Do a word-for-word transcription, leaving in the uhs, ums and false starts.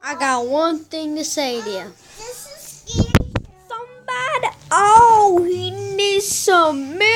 I got one thing to say to you. This is scary. Somebody, oh, he needs some milk.